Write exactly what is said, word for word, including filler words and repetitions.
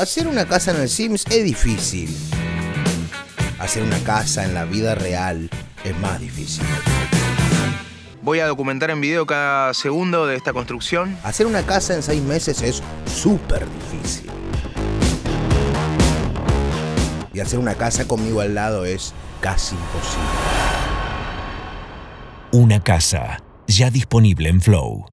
Hacer una casa en el Sims es difícil. Hacer una casa en la vida real es más difícil. Voy a documentar en video cada segundo de esta construcción. Hacer una casa en seis meses es súper difícil. Y hacer una casa conmigo al lado es casi imposible. Una casa, ya disponible en Flow.